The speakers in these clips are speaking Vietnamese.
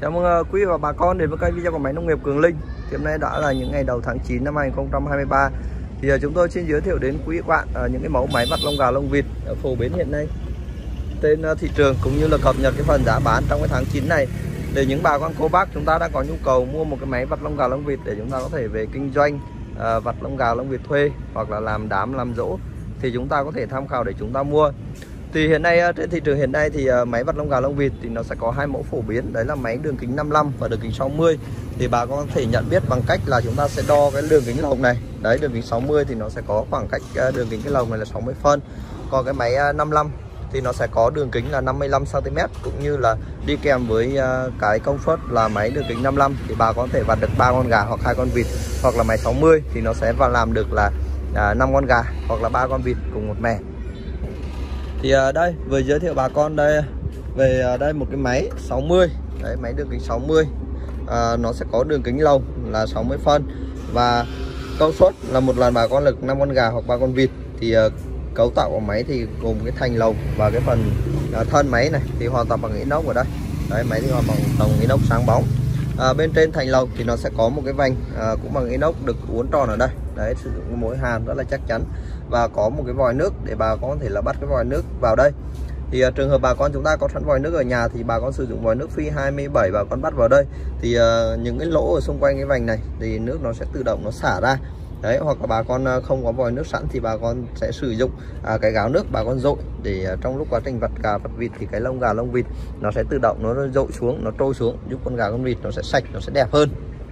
Chào mừng quý và bà con đến với kênh video của máy nông nghiệp Cường Linh. Thì hôm nay đã là những ngày đầu tháng 9 năm 2023. Thì chúng tôi xin giới thiệu đến quý bạn những cái mẫu máy vặt lông gà lông vịt phổ biến hiện nay trên thị trường, cũng như là cập nhật cái phần giá bán trong cái tháng 9 này để những bà con cô bác chúng ta đã có nhu cầu mua một cái máy vặt lông gà lông vịt để chúng ta có thể về kinh doanh vặt lông gà lông vịt thuê hoặc là làm đám làm dỗ thì chúng ta có thể tham khảo để chúng ta mua. Thì hiện nay trên thị trường hiện nay thì máy vặt lông gà lông vịt thì nó sẽ có hai mẫu phổ biến, đấy là máy đường kính 55 và đường kính 60. Thì bà con có thể nhận biết bằng cách là chúng ta sẽ đo cái đường kính lồng này. Đấy, đường kính 60 thì nó sẽ có khoảng cách đường kính cái lồng này là 60 phân. Còn cái máy 55 thì nó sẽ có đường kính là 55 cm, cũng như là đi kèm với cái công suất là máy đường kính 55 thì bà có thể vặt được 3 con gà hoặc 2 con vịt. Hoặc là máy 60 thì nó sẽ vào làm được là 5 con gà hoặc là 3 con vịt cùng một mẻ. Thì đây vừa giới thiệu bà con đây về đây một cái máy 60. Đấy, máy đường kính 60. Nó sẽ có đường kính lồng là 60 phân và công suất là một lần bà con lực 5 con gà hoặc 3 con vịt. Thì cấu tạo của máy thì gồm cái thành lồng và cái phần thân máy này thì hoàn toàn bằng inox ở đây. Đấy, máy thì hoàn toàn bằng inox sáng bóng. Bên trên thành lồng thì nó sẽ có một cái vành cũng bằng inox được uốn tròn ở đây. Đấy, sử dụng mỗi hàn rất là chắc chắn và có một cái vòi nước để bà con có thể là bắt cái vòi nước vào đây. Thì trường hợp bà con chúng ta có sẵn vòi nước ở nhà thì bà con sử dụng vòi nước phi 27 bà con bắt vào đây thì những cái lỗ ở xung quanh cái vành này thì nước nó sẽ tự động nó xả ra. Đấy, hoặc là bà con không có vòi nước sẵn thì bà con sẽ sử dụng cái gáo nước bà con dội để trong lúc quá trình vặt gà vặt vịt thì cái lông gà lông vịt nó sẽ tự động nó dội xuống, nó trôi xuống, giúp con gà con vịt nó sẽ sạch, nó sẽ đẹp hơn.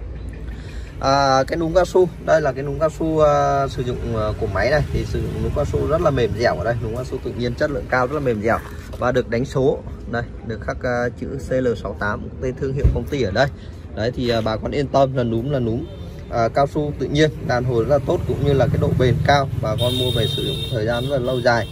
Cái núm cao su, đây là cái núm cao su sử dụng của máy này thì sử dụng núm cao su rất là mềm dẻo ở đây, núm cao su tự nhiên chất lượng cao, rất là mềm dẻo và được đánh số đây, được khắc chữ CL68 tên thương hiệu công ty ở đây. Đấy thì bà con yên tâm là núm cao su tự nhiên, đàn hồi rất là tốt, cũng như là cái độ bền cao, bà con mua về sử dụng thời gian rất là lâu dài.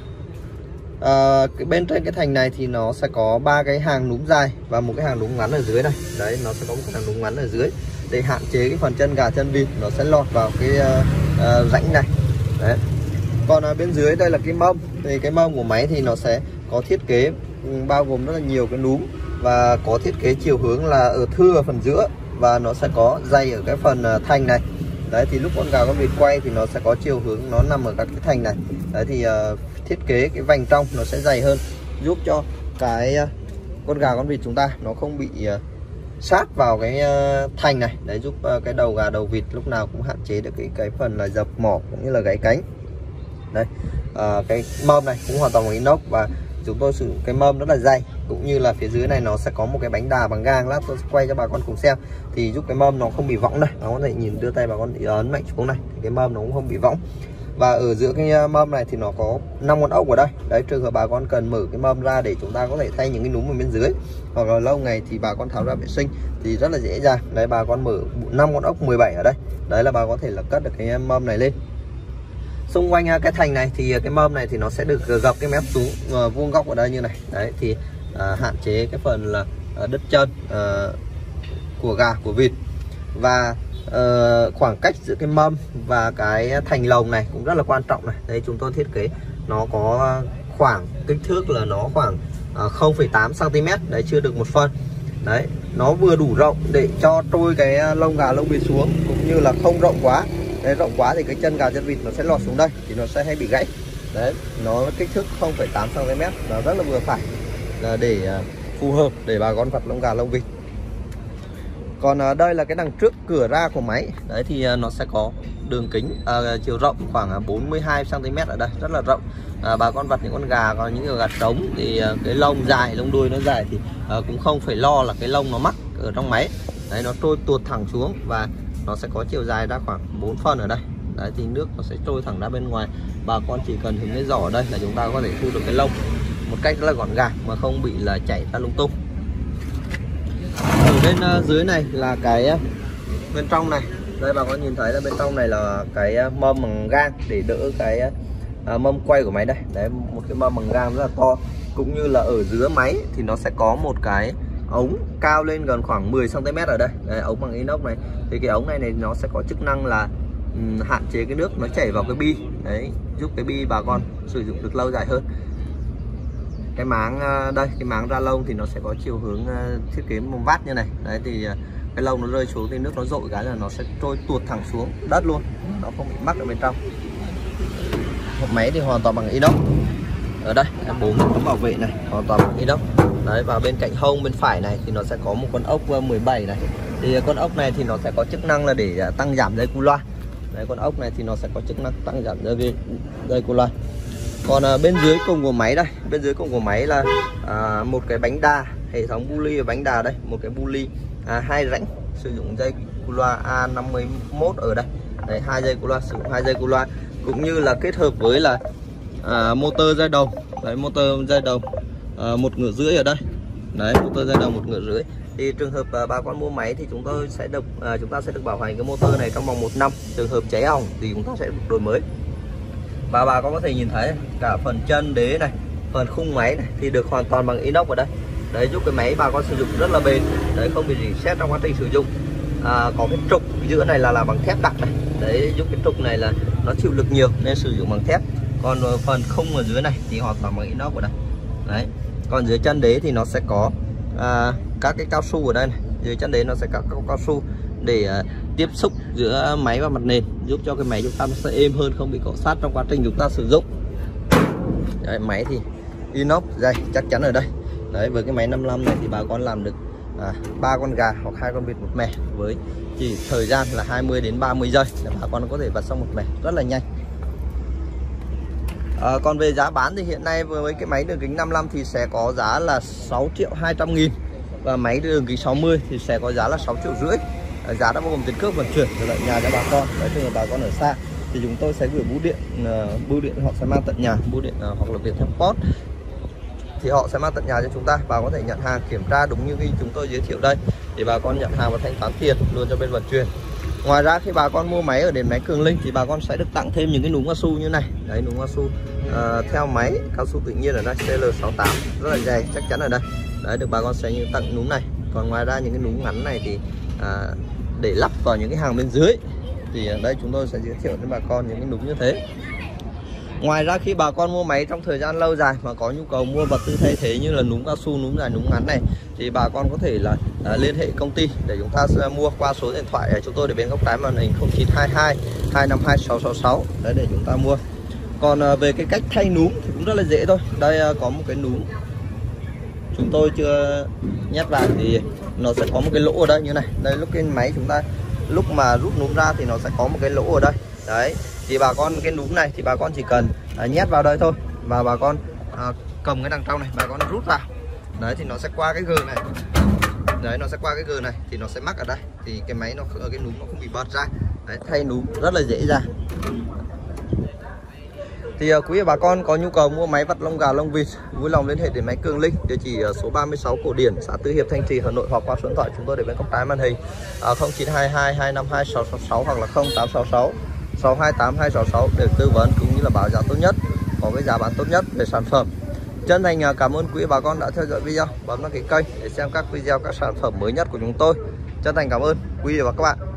Cái bên trên cái thành này thì nó sẽ có 3 cái hàng núm dài và một cái hàng núm ngắn ở dưới này. Đấy, nó sẽ có một cái hàng núm ngắn ở dưới để hạn chế cái phần chân gà chân vịt nó sẽ lọt vào cái rãnh này. Đấy. Còn bên dưới đây là cái mâm, thì cái mâm của máy thì nó sẽ có thiết kế bao gồm rất là nhiều cái núm và có thiết kế chiều hướng là ở thưa ở phần giữa và nó sẽ có dày ở cái phần thành này. Đấy thì lúc con gà con vịt quay thì nó sẽ có chiều hướng nó nằm ở các cái thành này. Đấy thì thiết kế cái vành trong nó sẽ dày hơn, giúp cho cái con gà con vịt chúng ta nó không bị sát vào cái thành này. Đấy, giúp cái đầu gà đầu vịt lúc nào cũng hạn chế được cái phần là dập mỏ cũng như là gãy cánh. Đây, cái mâm này cũng hoàn toàn bằng inox và chúng tôi sử dụng cái mâm rất là dày, cũng như là phía dưới này nó sẽ có một cái bánh đà bằng gang. Lát tôi sẽ quay cho bà con cùng xem thì giúp cái mâm nó không bị võng này. Bà con có thể nhìn, đưa tay bà con ấn mạnh xuống này thì cái mâm nó cũng không bị võng. Và ở giữa cái mâm này thì nó có 5 con ốc ở đây. Đấy, trường hợp bà con cần mở cái mâm ra để chúng ta có thể thay những cái núm ở bên dưới hoặc là lâu ngày thì bà con tháo ra vệ sinh thì rất là dễ dàng. Đấy, bà con mở 5 con ốc 17 ở đây. Đấy là bà có thể là cất được cái mâm này lên. Xung quanh cái thành này thì cái mâm này thì nó sẽ được gập cái mép xuống vuông góc ở đây như này. Đấy thì hạn chế cái phần là đứt chân của gà của vịt. Và khoảng cách giữa cái mâm và cái thành lồng này cũng rất là quan trọng này. Đây, chúng tôi thiết kế nó có khoảng kích thước là nó khoảng 0,8 cm. Đấy, chưa được 1 phân. Đấy, nó vừa đủ rộng để cho trôi cái lông gà lông vịt xuống, cũng như là không rộng quá. Đấy, rộng quá thì cái chân gà chân vịt nó sẽ lọt xuống đây thì nó sẽ hay bị gãy. Đấy, nó kích thước 0,8 cm, nó rất là vừa phải, là để phù hợp để bà con vặt lông gà lông vịt. Còn đây là cái đằng trước cửa ra của máy. Đấy thì nó sẽ có đường kính chiều rộng khoảng 42 cm ở đây, rất là rộng. Bà con vặt những con gà, còn những gà trống thì cái lông dài, lông đuôi nó dài thì cũng không phải lo là cái lông nó mắc ở trong máy. Đấy, nó trôi tuột thẳng xuống và nó sẽ có chiều dài ra khoảng 4 phân ở đây. Đấy thì nước nó sẽ trôi thẳng ra bên ngoài. Bà con chỉ cần hứng cái giỏ ở đây là chúng ta có thể thu được cái lông một cách rất là gọn gàng mà không bị là chảy ra lung tung. Ở bên dưới này là cái bên trong này. Đây, bà con nhìn thấy là bên trong này là cái mâm bằng gang để đỡ cái mâm quay của máy đây. Đấy, một cái mâm bằng gang rất là to. Cũng như là ở dưới máy thì nó sẽ có một cái ống cao lên gần khoảng 10 cm ở đây. Đấy, ống bằng inox này. Thì cái ống này nó sẽ có chức năng là hạn chế cái nước nó chảy vào cái bi. Đấy, giúp cái bi bà con sử dụng được lâu dài hơn. cái máng đây, cái máng ra lông thì nó sẽ có chiều hướng thiết kế một vát như này. Đấy thì cái lông nó rơi xuống thì nước nó dội cái là nó sẽ trôi tuột thẳng xuống đất luôn, nó không bị mắc ở bên trong. Hộp máy thì hoàn toàn bằng inox. Ở đây 4 tấm bảo vệ này hoàn toàn bằng inox. Đấy, và bên cạnh hông bên phải này thì nó sẽ có một con ốc 17 này. Thì con ốc này thì nó sẽ có chức năng là để tăng giảm dây cu loa. Đấy, con ốc này thì nó sẽ có chức năng tăng giảm dây cu loa. Còn bên dưới cùng của máy đây, bên dưới cùng của máy là một cái bánh đà, hệ thống bu ly và bánh đà đây, một cái bu ly 2 rãnh sử dụng dây cu loa A51 ở đây. Đấy, 2 dây cu loa, sử dụng 2 dây cu loa, cũng như là kết hợp với là motor dây đồng. Đấy, motor dây đồng 1,5 ngựa ở đây. Đấy, motor dây đồng 1,5 ngựa. Thì trường hợp bà con mua máy thì chúng ta sẽ được bảo hành cái motor này trong vòng 1 năm. Trường hợp cháy hỏng thì chúng ta sẽ đổi mới. Và bà con có thể nhìn thấy cả phần chân đế này, phần khung máy này thì được hoàn toàn bằng inox ở đây. Đấy, giúp cái máy bà con sử dụng rất là bền. Đấy, không bị rỉ sét trong quá trình sử dụng. Có cái trục giữa này là bằng thép đặc này. Đấy, giúp cái trục này là nó chịu lực nhiều nên sử dụng bằng thép. Còn phần khung ở dưới này thì hoàn toàn bằng inox ở đây. Đấy, còn dưới chân đế thì nó sẽ có các cái cao su ở đây này. Dưới chân đế nó sẽ có các cao su để tiếp xúc giữa máy và mặt nền, giúp cho cái máy chúng ta nó sẽ êm hơn, không bị cọ sát trong quá trình chúng ta sử dụng. Đấy, máy thì inox dày chắc chắn ở đây. Đấy, với cái máy 55 này thì bà con làm được 3 con gà hoặc 2 con vịt một mẻ với chỉ thời gian là 20 đến 30 giây để bà con có thể vặt xong một mẻ rất là nhanh. Còn về giá bán thì hiện nay với cái máy đường kính 55 thì sẽ có giá là 6.200.000, và máy đường kính 60 thì sẽ có giá là 6,5 triệu. Giá đã bao gồm tiền cước vận chuyển về lại nhà cho bà con. Đấy, khi mà bà con ở xa thì chúng tôi sẽ gửi bưu điện họ sẽ mang tận nhà, bưu điện hoặc là Viettel Post thì họ sẽ mang tận nhà cho chúng ta. Bà có thể nhận hàng, kiểm tra đúng như khi chúng tôi giới thiệu đây thì bà con nhận hàng và thanh toán tiền luôn cho bên vận chuyển. Ngoài ra khi bà con mua máy ở điện máy Cường Linh thì bà con sẽ được tặng thêm những cái núm cao su như này. Đấy, núm cao su theo máy cao su tự nhiên ở đây CL68 rất là dày chắc chắn ở đây. Đấy, được bà con sẽ tặng núm này. Còn ngoài ra những cái núm ngắn này thì để lắp vào những cái hàng bên dưới thì ở đây chúng tôi sẽ giới thiệu đến bà con những cái núm như thế. Ngoài ra khi bà con mua máy trong thời gian lâu dài mà có nhu cầu mua vật tư thay thế như là núm cao su, núm dài, núm ngắn này thì bà con có thể là liên hệ công ty để chúng ta sẽ mua qua số điện thoại chúng tôi để bên góc trái màn hình 0922 252 666 đấy để chúng ta mua. Còn về cái cách thay núm thì cũng rất là dễ thôi. Đây có một cái núm chúng tôi chưa nhét vào thì nó sẽ có một cái lỗ ở đây như này. Đây, lúc cái máy chúng ta lúc mà rút núm ra thì nó sẽ có một cái lỗ ở đây. Đấy, thì bà con cái núm này thì bà con chỉ cần nhét vào đây thôi, và bà con cầm cái đằng trong này bà con rút vào. Đấy, thì nó sẽ qua cái gờ này. Đấy, nó sẽ qua cái gờ này thì nó sẽ mắc ở đây, thì cái máy nó cái núm nó không bị bật ra. Đấy, thay núm rất là dễ dàng. Thì quý vị bà con có nhu cầu mua máy vặt lông gà lông vịt vui lòng liên hệ đến máy Cường Linh, địa chỉ số 36 Cổ Điển, xã Tứ Hiệp, Thanh Trì, Hà Nội, hoặc qua số điện thoại chúng tôi để bên góc trái màn hình 0922 252 666 hoặc là 0866 628 266 để tư vấn cũng như là báo giá tốt nhất, có cái giá bán tốt nhất về sản phẩm. Chân thành cảm ơn quý bà con đã theo dõi video, bấm đăng ký kênh để xem các video các sản phẩm mới nhất của chúng tôi. Chân thành cảm ơn quý vị và các bạn.